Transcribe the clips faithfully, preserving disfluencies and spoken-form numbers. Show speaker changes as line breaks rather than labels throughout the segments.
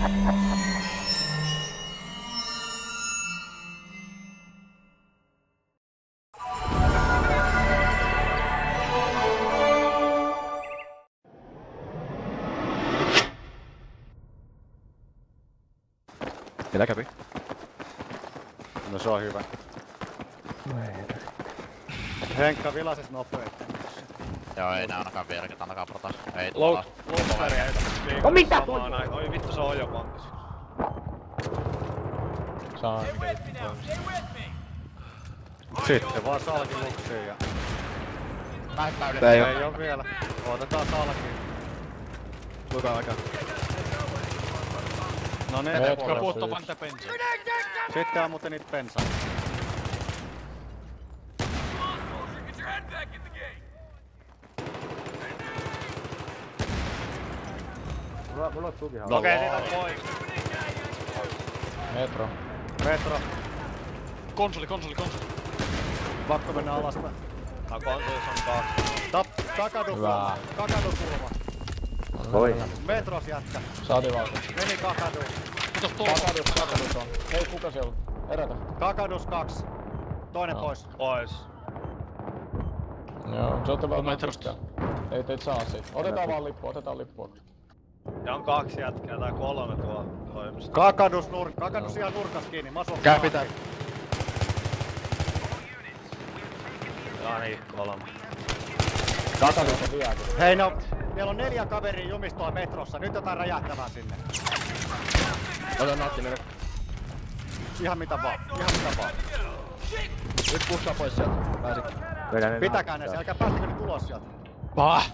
Mitä kävi? No se on hyvä. Henkka vilases nopeet.
Joo, ei nää ainakaan vieläkin, annakaa protas. Ei
tuolla.
Loukkaria
ei
No mitä toi?
Oi vittu se on jo pankis.
Saa mikä vittu
Sitten vaan salki luksiin ja...
Ei,
ei, ei oo vielä. Otetaan salkiin.
Kuinka aikaa?
No ne
Meetkö
puuttuu vaan niitä bensiä.
Sitten ammute niitä bensaa.
Mulla on tukihan.
Okei, siitä on pois.
Metro.
Metro.
Konsoli, konsoli, konsoli.
Pakko mennä alaspäin.
No konsolissa on kaksi.
Tap, kakadukulma. Kakadukulma.
Oi.
Metros jätkä.
Saatiin valta.
Meni kakadu.
Mitäs tuolla?
Kakadus, kakadus on. Hei, kuka siellä? Herätä.
Kakadus kaks. Toinen
No.
pois.
Pois.
Joo, se ootte vaan
Metrosta.
Ei teitä saa siitä. Otetaan vaan lippu, otetaan lippu.
Ja on kaksi jätkää, tää kolme tuolla toimistossa.
Kakadus nur... Kakadus ihan nurkas kiinni. Masu on
Käy pitää.
Ja niin, kolme.
Kakadus on vieläkin.
Hei no, meillä on neljä kaveria jumistoa metrossa. Nyt jotain räjähtävää sinne.
Ota nakki mene.
Ihan mitä vaan. Ihan mitä vaan.
Nyt pussaa pois sieltä. Pääsit.
Pitäkää ne, älkää päästäkö nyt ulos sieltä.
Pah!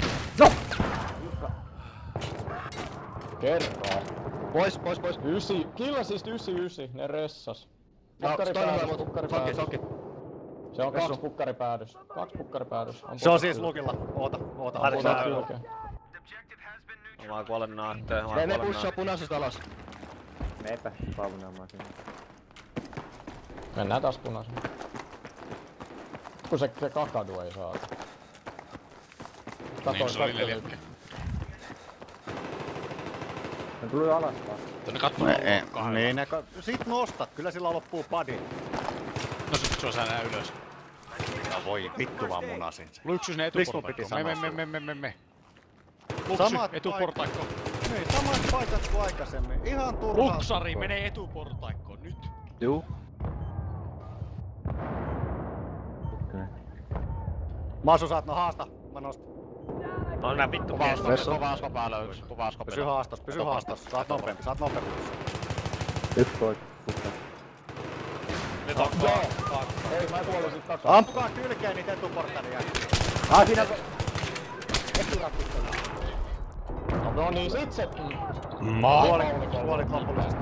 Kertaa.
Pois, pois, pois.
Ysi. Killa siis ysi ysi. Ne ressas.
No,
Pukkari
toinen
päädys,
hyvä,
pukkari
Sanki,
päädys.
sanki.
Se on kaksi pukkaripäädys. Kaksi pukkaripäädys.
Se on siis lukilla. Oota, oota.
Pari
oota.
sää.
Kylkeä.
Mä kuolen naatteen, mä
Ne, ne
kuolen
pussaa punaisesta alas.
Meepä paunaamaan sinne.
Mennään taas punaisen. Kun se, se kakadu ei saa.
Niin, se oli neljäkkä.
Ne tuli alas vaan.
Tänne kattoo kahden.
Niin, ne ka... Sit nostat, kyllä sillä loppuu padi.
No sit se on sää nää ylös.
No voi, vittu vaan munasin sen.
Luiksu sinne
Miksi mun
etuportaikkoon.
piti
Me,
sanoa
me, me, me, me, me. Luksy,
Samat
etuportaikkoon.
Niin, samat paikat kuin aikaisemmin. Ihan turhaa.
Luksari menee etuportaikkoon, nyt.
Juu.
Masu saat, no haasta. Mä nostan.
No nää vittu
Povaasko, povaasko päällä yks. Povaasko
Pysy
päällä.
haastas, pysy haastas. Saat nopeampi, saat nopeampi.
Yksi pois. Kukka.
Nyt on kaksi. kaksi.
Ei, mä kuolin sit takaa.
Ampukaa kylkeen niitä etuportalia.
Ah, siinä...
No niin, sit se...
Kuolit, kuolit lopullisesti.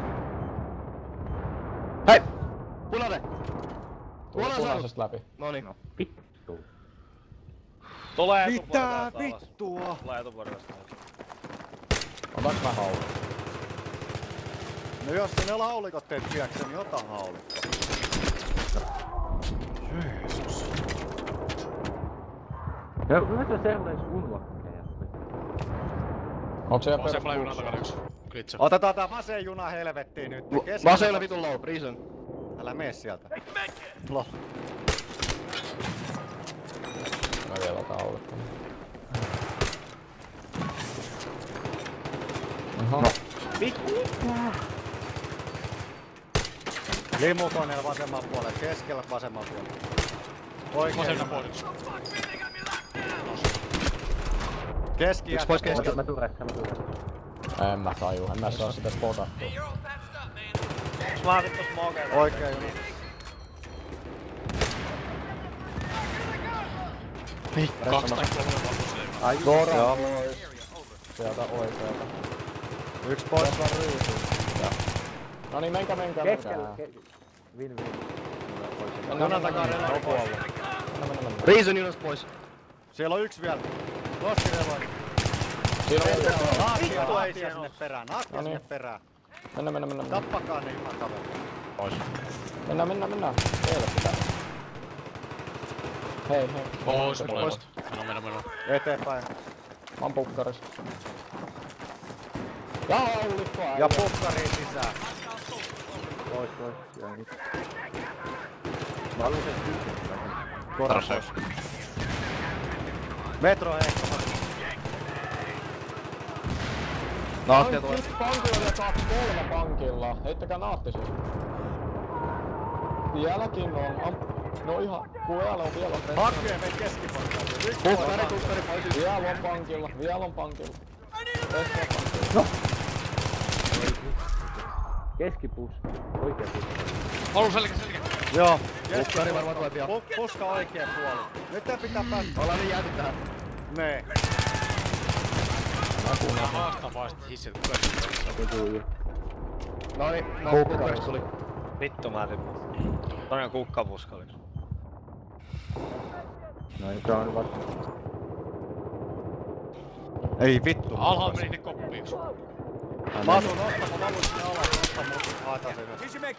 Hei! Punainen!
Tuli
Punainen
punaisesta läpi.
Noniin.
Vittu.
Tulee
Mitä
etuportaista alas.
vittua?
Tulee etuportaista alas.
Otaks mä hauli?
No jos ne haulikot teet piäkseen, niin ota haulikko. Jeesus.
No, mä kyllä sellainen unlokkeja.
Onks siellä
Vasemmalla
perus
junan takana yksi. Glitch.
Otetaan tää vasen juna helvettiin nyt.
Vaseilla vitun low, prison.
Älä mee sieltä. Loh.
Mä vielä otan haulikko. Oho.
Limukoneella vasemmalla puolella, keskellä vasemmalla puolella. Oikein.
Vasemman puolella.
Keski
Yksi pois keski.
Mä turessa, mä turessa.
En mä taju, en mä saa sitä spotattua.
Mä vittu smokeita.
Oikein juna.
Kaksi tai kolme lopussa.
Ai,
Dora
Joo.
pois. Sieltä oikealta.
Yksi pois.
Tässä on ryysi. No niin, menkää, menkää,
keskellä.
menkää.
ke- Win win.
Mennään,
Junan
mennään,
takana
mennään.
reloi pois.
Mennään, mennään, mennään.
Prison junasta pois.
Siellä on yksi vielä. Loski reloi.
Siinä on joku.
Naattia,
Vittu, ei
naattia
siellä
sinne
oo.
perään, naattia
No
sinne
niin.
perään.
Mennään, mennään, mennään.
Tappakaa ne junakaverit.
Pois.
Mennään, mennään, mennään. Teille pitää. Hei, hei.
Pois molemmat. Mennään, mennään, mennään.
Eteenpäin.
Mä oon pukkaris. Ja haulikko äijä.
Ja pukkariin sisään.
Pois, pois. Jäi nyt. Mä haluun sen tykkää.
Kora
Tarassa
pois. Metro heikko.
Naattia tuo.
Yksi pankilla ja kaksi kolme pankilla. Heittäkää naatti siis. Vieläkin on. Am... No ihan. Kuealla on vielä on.
Hakkeen meitä keskiportaille.
Kukkari, kukkari, pois. Vielä on pankilla. Vielä on pankilla. Resta on pankilla.
No! Keskipus. Oikea pus.
Olu selkä selkä.
Joo.
Pukkari varmaan tulee pian.
Pu- Puska oikea puoli. Nyt tää pitää päästä.
Ollaan niin jääty tähän.
Nee.
Haastavasti hissit.
Noniin, no pukkarista tuli.
Vittu mä tippun. Toinen kukkapuska oli.
Noin, se on vasta.
Ei vittu.
Alhaalla meni ne koppiin.
Masu, nosta mun valun sinne alas, nosta mun haetaan se ylös.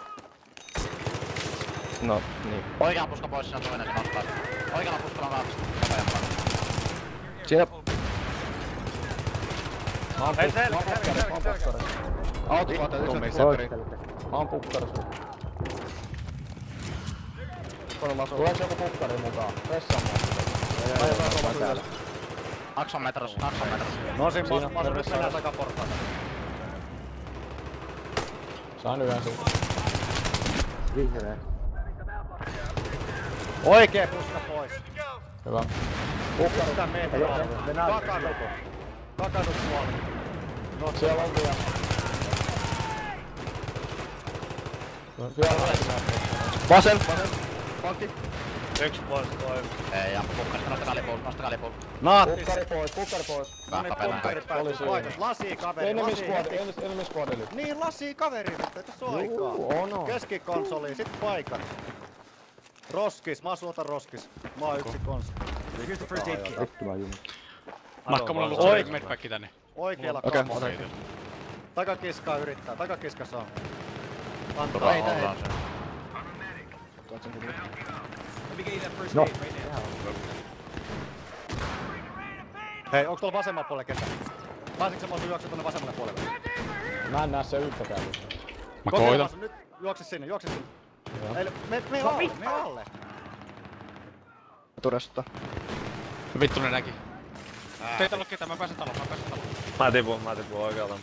No, niin. Oikean puska pois, siinä on toinen se nostaa. Oikealla puskalla on kaksi. Nopeampaa. Siinä...
Mä oon
Ei,
pukkari,
selkä,
mä oon
selkä,
pukkari, mä oon
selkä,
pukkari.
Auto kohta, yksi
Tommi,
on
se-
pukkari.
Mä oon pukkarissa.
Kolme masu.
Tuleeks joku pukkari mukaan? Vessan mukaan.
Mä jotain kolme masu ylös. Akson metros, akson metros.
No siinä
Siinä,
Masu, Masu nyt
terveys
mennään
saada.
takaportaille.
Sain yhden siitä.
Vihreä.
Oikee puska pois.
Hyvä. Pukkari.
Sitä metroa.
Mennään.
Takanu. Takanu puoli. No
Siellä on vielä. No, siellä on vielä.
Vasen, vasen. Pankki.
Yksi pois toi.
Ei, ampu pukkarista, nostakaa lipuun, nostakaa lipuun.
Naatti.
Pukkari pois, pukkari pois.
No niin,
Vähkä pelaa
pukkari
kaikki.
päättyy.
Oli siinä.
Paikat. Lasi kaveri,
Enemy
lasi
squad,
heti.
enemy- enemy squad eli.
Niin, lasi kaveri nyt, ei tässä oo aikaa.
Juu, on on.
Keskikonsoli, sit paikat. Roskis, Masu ota roskis. Mä oon yksi konsoli.
Vittu mä jumin.
Makka mulla on
Oi.
ollut medpacki tänne.
Oikealla
Okei,
kamolla.
otan.
Takakiskaa yrittää, takakiska saa.
Turha
Antaa.
ollaan se.
No.
Hei, onks tuolla vasemmalla puolella ketä? Pääsitkö Masu juokse tonne vasemmalle puolelle?
Mä en näe se yhtäkään.
Mä
Kokeile,
koitan.
Masu, nyt juokse sinne, juokse sinne.
Joo.
Ei, me, me alle, me alle.
Turesta.
Vittu ne näki. Teitä ole ketään, mä pääsen taloon, mä pääsen taloon. Mä tipun, mä tipun oikealta.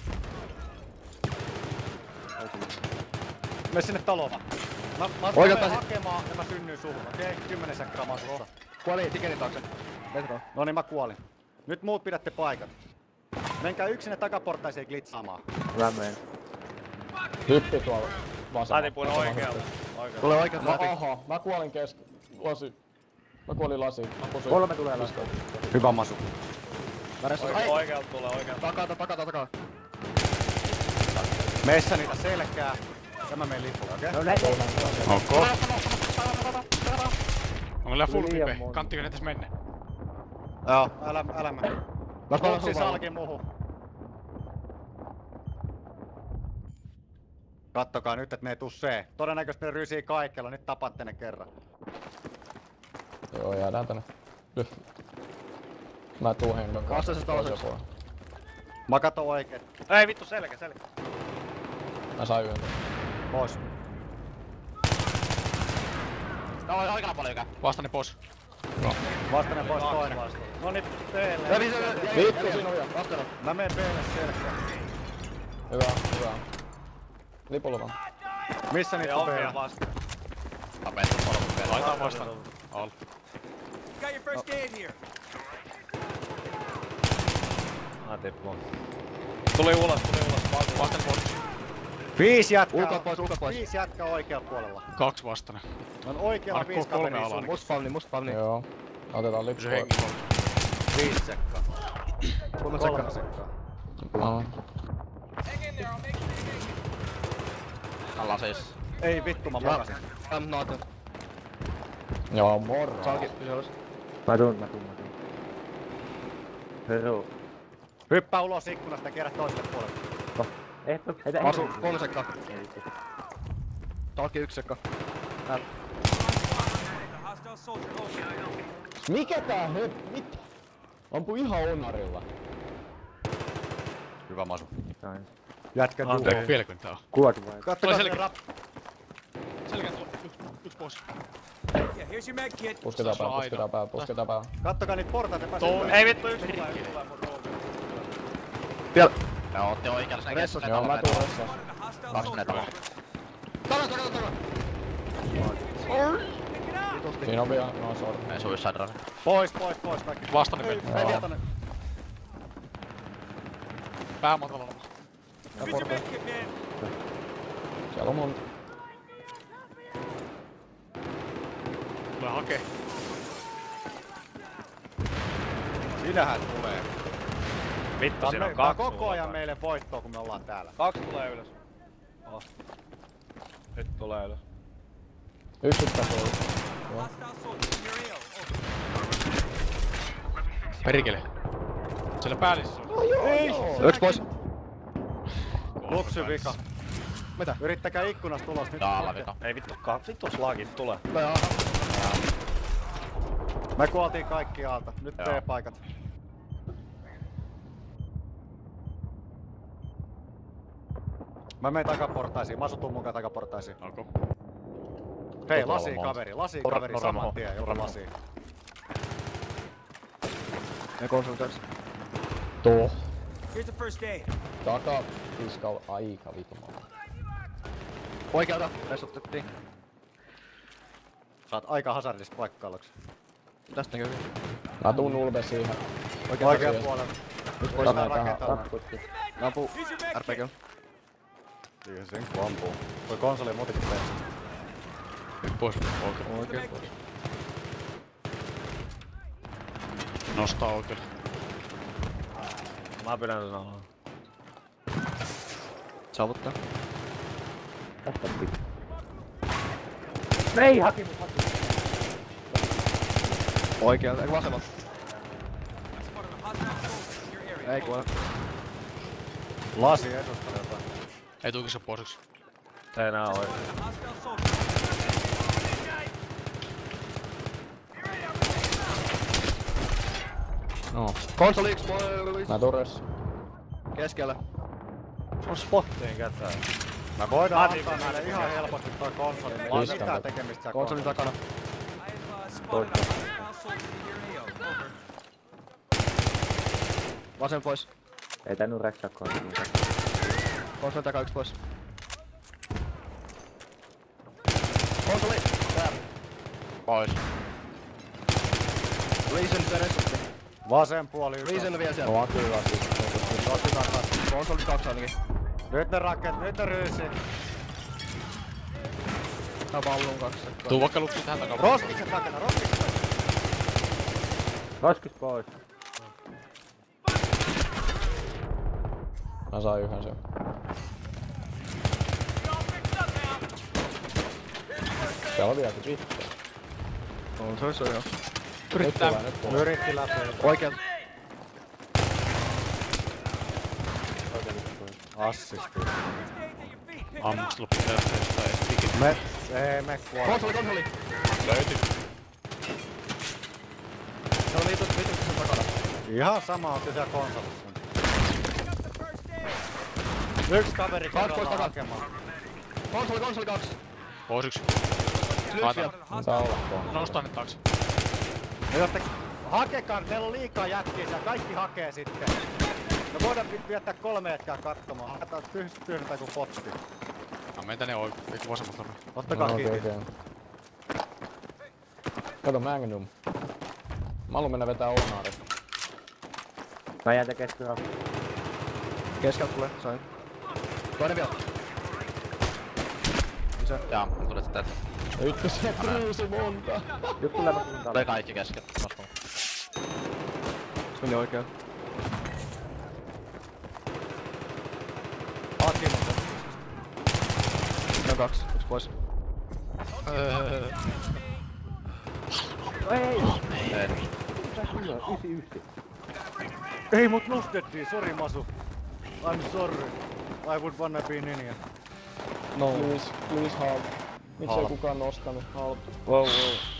Me sinne taloon vaan. Mä, mä
Oikealta
menen
si-
hakemaan ja mä synnyin suhun, okei? Okay? Kymmenen sekkaa Masussa.
Kuoli tikerin taakse. Metro.
No niin, mä kuolin. Nyt muut pidätte paikat. Menkää yksin sinne takaportaisiin glitsaamaan.
Mä menen.
Hyppi tuolla
Mä
vasemmalla.
tipun oikealta. Oikealta.
Tulee oikealta
No
läpi.
aha, mä kuolin keski... Lasi. Mä kuolin lasi. Mä pusuin.
Kolme tulee läpi.
Hyvä Masu.
Mä restaan.
Oike-
Ai!
Oikealta tulee, oikealta.
Takaa, takaa, takaa.
Meissä niitä selkää. Ja mä menen lipulle, okei?
No näin.
Ok. On meillä full
Tuli liian
pipe.
monta.
Kanttiko ne tässä mennä?
Joo, älä, älä mene.
Mä spawn
Kupsi
sun
salki muhu. Kattokaa nyt, et ne ei tuu see. Todennäköisesti ne rysii kaikella, nyt tapatte ne kerran.
Joo, jäädään tänne. Lyh. Mä tuun hengon kanssa.
Vastaisesta talossa.
Mä katon oikeet.
Ei vittu, selkä, selkä.
Mä sain yhden.
Pois.
No, oikealla paljon ykää.
Vasta ne pois.
Vastainen pois
Kaksi
toinen.
vasta.
Noniin, teille.
Läpi se, läpi.
Vittu, siinä on vielä.
Vastana.
Mä menen B:lle selkään.
Hyvä, hyvä. Lipulla vaan.
Missä niitä
Ja
on
on vielä
B:llä?
vasta.
Tapettu kolme vielä.
Laitetaan vasta. Al. Mä tipun. Tuli ulos, tuli ulos. Vasta pois.
Viisi jätkää.
Ulkoa pois, ulkoa pois.
Viisi jätkää oikealla puolella.
Kaksi vastana.
On oikealla
Anna
viisi
kolme
kaveria
alaa.
sun.
Must spawni, must spawni.
Joo. Otetaan lippu.
Pysy hengissä.
Viisi sekkaa.
Kolme
Kolme
sekkaa.
sekkaa.
No.
Alla siis.
Ei vittu, mä makasin.
I'm not.
Joo, morra.
Salki, pysy alas.
Mä tuun, mä tuun, mä tuun. Hero.
Hyppää ulos ikkunasta ja kierrä toiselle puolelle.
Ehto, heitä
Asu, kolme sekkaa. Salki yksi sekka.
Mikä tää höp? Mitä? Ampu ihan onarilla.
Hyvä Masu.
Näin.
Jätkä
Ah,
tuo.
vieläkö tää on?
Kuvakin vai?
Kattokaa
Tulee
sen rap.
Selkeä tuo. Yks, yks pois.
Pusketaan pää, pusketaan pää, pusketaan pää.
Kattokaa niitä portaita pääsee.
Ei vittu, yksi tulee.
Vielä. Me ootti oikealla sen keskellä.
Joo, mä tuun ressa.
Kaksi menee taloon.
Talo, talo, talo.
Siinä on vielä, no sorry.
Ei suicide run.
Pois, pois, pois kaikki.
Vastani
Ei,
meni.
ei vietonen.
Pää matalalla.
Tää porta. Siellä on monta.
Tulee hakee.
Sinähän tulee.
Vittu,
Tää
siinä
on
on
me- tää
kaksi.
koko ajan meille voittoa, kun me ollaan täällä.
Kaksi tulee ylös. Oh. Nyt tulee ylös.
Yksittä tuli.
Perkele. Siellä päällissä on.
Ei!
Yksi pois.
Luksy vika.
Mitä?
Yrittäkää ikkunasta ulos nyt.
Taala vika.
Ei vittu, ka- vittu slagit tulee.
Me kuoltiin kaikki alta. Nyt
Joo.
P-paikat. Mä menen takaportaisiin. Masu tuu mukaan takaportaisiin.
Onko?
Hei,
Todella
lasi
monta.
kaveri. Lasi
Nora-
kaveri
Nora
saman
maho.
tien. Joku
Nora
lasi.
Ne konsultoiksi.
Tuo.
Here's the first aid.
Taka. Fiskal aika vitumalla.
Oikealta. Resutettiin.
Saat aika hazardista paikkailuksi.
Tästä näkyy.
Mä tuun ulve siihen.
Oikean puolella. Nyt voi
Tänään
mennä
tähän
rakentamaan.
takkutti.
Ampuu. R P G.
Siihen sen kun ampuu. Toi konsoli muutenkin peessä.
Nyt pois. Oikein.
Oikein.
Nostaa oikein. Mä pidän sen alaan.
Saavuttaa.
Tästä pitää. Ei haki mut haki.
Oikealta. Eikä vasemmalta. Ei kuole.
Lasi edustalla jotain.
Ei tuukin se pois yksi.
Ei enää oikein.
No. Konsoli yksi pois.
Mä tuun ressa.
Keskellä.
On spottiin ketään.
Mä voidaan
Mä
antaa
tiputin
näille
sen
ihan
sisällä.
helposti toi konsoli. Meillä ei
Iskä.
mitään tekemistä siellä
Konsolin takana. Vasen pois.
Ei tää nyt räksää konsolin.
Konsolin takaa yksi pois. Konsoli! Täällä.
Pois.
Reason perässä.
Vasen puoli yksi.
Reason vielä siellä.
No kyllä siis.
Lasi takas.
Konsoli kaksi ainakin.
Nyt ne raket, nyt ne ryysii.
Tää pallon kaksi sekkaa.
Tuu vaikka luksit tähän takapuolelle.
Roskikset rakenna, roskikset.
Roskis pois.
Mä sain yhden sen. Siellä on vieläkin vittu.
On se olisi joo.
Nyt tulee, nyt tulee.
Yritti läpi.
Oikealta.
Assisti.
Ammuks loppu tehdä ei ikinä.
Me, ei me kuole.
Konsoli, konsoli!
Löytyi.
Se on viitus, viitus sen takana.
Ihan sama on siellä konsolissa. Yksi kaveri
Kaksi pois
kerrallaan
takaa.
hakemaan.
Konsoli, konsoli kaksi.
Pois yksi.
Yksi
Laita.
vielä.
Mitä olla tuohon?
Nostaa nyt taakse.
No jos te hakekaan, meillä on liikaa jätkiä siellä, kaikki hakee sitten. Me voidaan viettää kolme jätkää katsomaan. Haetaan tyhjistä tyhjentää kuin potti.
Mä menen tänne oikein. Eiku vasemmalta.
Ottakaa
No,
kiinni.
okei, okei. Kato Magnum. Mä haluun mennä vetää Onaari.
Mä jään tekee kyllä.
Keskeltä tulee, sain. Toinen vielä. Lisää. Jaa, tulet sitä täältä.
Ykkösiä kruusi monta.
Nyt tulee mä kuntaan.
Tulee kaikki keskeltä. Nostaa. Se meni oikein.
Hakimus.
Ne on kaksi. Yksi pois.
Ei!
Ei.
Ysi ysi.
Ei mut nostettiin, sori Masu. I'm sorry. I would wanna be ninja.
No. Please, please halp. Miksei
Halp.
kukaan nostanut? Halp.
Wow, wow.